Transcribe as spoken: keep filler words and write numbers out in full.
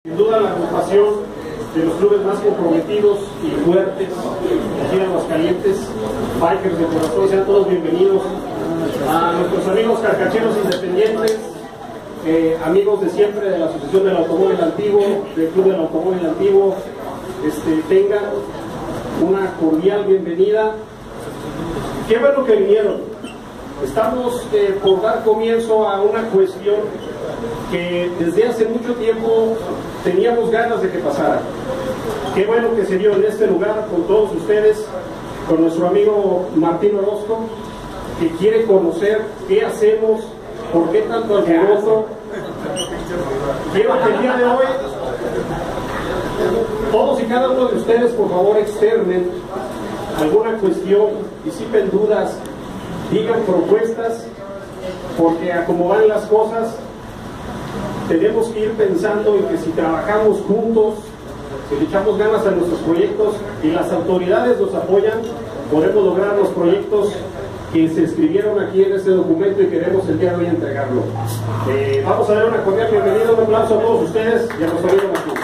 Sin duda la agrupación de los clubes más comprometidos y fuertes aquí en Aguascalientes, bikers de corazón, sean todos bienvenidos. A nuestros amigos carcacheros independientes, eh, amigos de siempre de la Asociación del Automóvil Antiguo, del Club del Automóvil Antiguo, este, tengan una cordial bienvenida. Qué bueno que vinieron. Estamos eh, por dar comienzo a una cuestión que desde hace mucho tiempo teníamos ganas de que pasara. Qué bueno que se dio en este lugar con todos ustedes, con nuestro amigo Martín Orozco, que quiere conocer qué hacemos, por qué tanto alboroto. Quiero que el día de hoy todos y cada uno de ustedes, por favor, externen alguna cuestión, disipen dudas, digan propuestas, porque a como van las cosas tenemos que ir pensando en que si trabajamos juntos, si le echamos ganas a nuestros proyectos y las autoridades nos apoyan, podemos lograr los proyectos que se escribieron aquí en este documento y queremos el día de hoy entregarlo. Eh, vamos a dar una cordial bienvenida, un aplauso a todos ustedes y a nuestro amigo Martín.